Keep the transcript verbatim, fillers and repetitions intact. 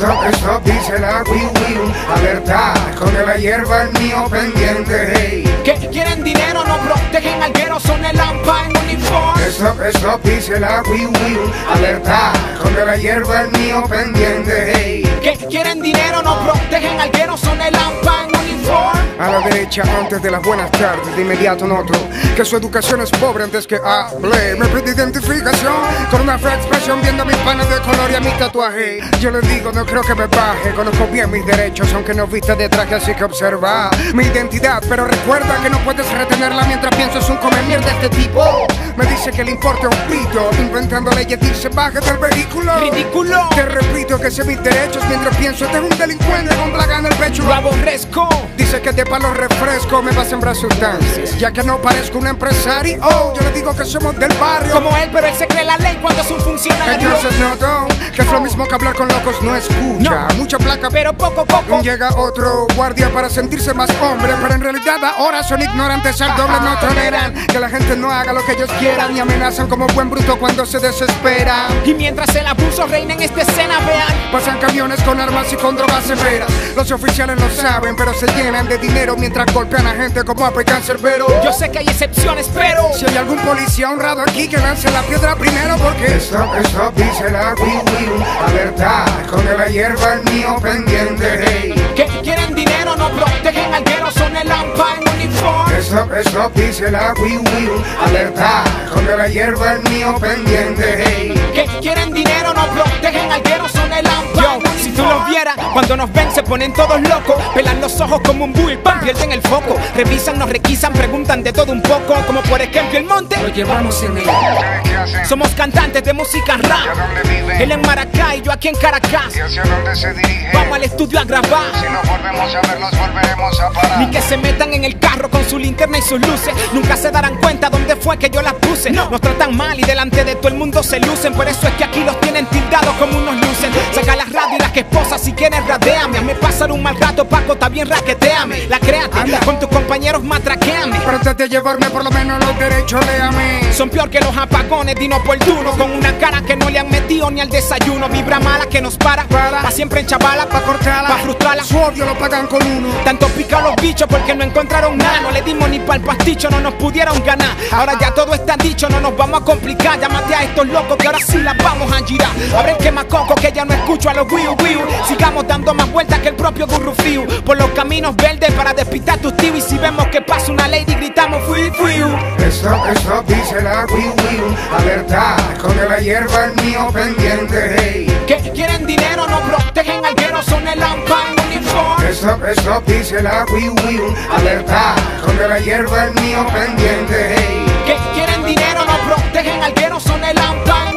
Stop, stop, dice la Wii Wii. Alerta, esconde la hierba, el mío pendiente, hey. Que quieren dinero, no protegen algueros, son el AMPA en uniforme. Stop, stop, dice la Wii Wii. Alerta, esconde la hierba, el mío pendiente, hey. Que quieren dinero, no protegen algueros, son el AMPA en uniforme. A la derecha, antes de las buenas tardes, de inmediato noto que su educación es pobre antes que hable. Me pide identificación con una fea expresión, viendo mis panes de color y a mi tatuaje. Yo le digo, no creo que me baje, conozco bien mis derechos, aunque no vista de traje, así que observa mi identidad. Pero recuerda que no puedes retenerla mientras piensas un come mierda de este tipo. Me dice que le importa un pito, inventando leyes, dice baje del vehículo. ¡Ridículo! Te repito que sé mis derechos mientras pienso, este es un delincuente con plaga en el pecho. Lo aborrezco. Dice que de palo refresco me va a sembrar sustancias, ya que no parezco un empresario. Oh, yo le digo que somos del barrio como él, pero él se cree la ley cuando es un funcionario. Entonces noto que es lo mismo que hablar con locos, no escucha. No. Mucha placa, pero poco a poco llega otro guardia para sentirse más hombre, pero en realidad ahora son ignorantes al doble. No toleran que la gente no haga lo que ellos quieran y amenazan como buen bruto cuando se desespera. Y mientras el abuso reina en esta escena, vean, pasan camiones con armas y con drogas severas. Los oficiales lo saben, pero se llenan de dinero mientras golpean a gente como a Cancerbero. Yo sé que hay excepciones, pero si hay algún policía honrado aquí, que lance la piedra primero, porque stop, stop, dice la Wii Wii. Alerta, esconde la hierba, el mío pendiente, hey. Que quieren dinero, no protegen algueros, son el AMPA en uniforme. Stop, stop, dice la Wii Wii. Alerta, esconde la hierba, el mío pendiente, hey. Que quieren dinero, no protegen algueros, son el AMPA. Yo, si tú los vieras, cuando nos ven se ponen todos locos, pelan los ojos como un bull, pan, pierden el foco, revisan, nos requisan, preguntan de todo un poco, como por ejemplo el monte, lo llevamos en el... Somos cantantes de música rap, él en Maracay, yo aquí en Caracas. ¿Y hacia dónde se dirige? Vamos al estudio a grabar. Si nos volvemos a ver, los volveremos a parar. Ni que se metan en el carro con su linterna y sus luces, nunca se darán cuenta dónde fue que yo las puse. No. Nos tratan mal y delante de todo el mundo se lucen, por eso es que aquí los tienen tildados como unos lucen. Saca las radio y las que esposas, si quieres radéame. Me pasar un mal rato, Paco, está bien, raqueteame. La créate, anda con tus compañeros, matraqueame. Pero antes de llevarme por lo menos los derechos, léame. Son peor que los apagones de inoportunos, con una cara que no le han metido ni al desayuno. Vibra mala que nos para, para. Pa' siempre en chavala, pa' cortarla, pa' frustrarla. Su odio lo pagan con uno. Tanto pica los bichos porque no encontraron nada. No le dimos ni pa'l pasticho, no nos pudieron ganar. Ahora ya todo está dicho, no nos vamos a complicar. Llámate a estos locos que ahora sí las vamos a girar. Abre el quemacoco que ya no escucho a los wiu wiu. Sigamos dando más vueltas que el propio Gurrufiu por los caminos verdes para despistar tus tíos. Y si vemos que pasa una lady gritamos fui fui. Stop, stop, dice la Wii Wii. Alerta, esconde la hierba, el mío pendiente, hey. Que quieren dinero, no protegen algueros, son el AMPA en uniforme. Stop, stop, dice la Wii Wii. Alerta, esconde la hierba, el mío pendiente, hey. Que quieren dinero, no protegen algueros, son el AMPA en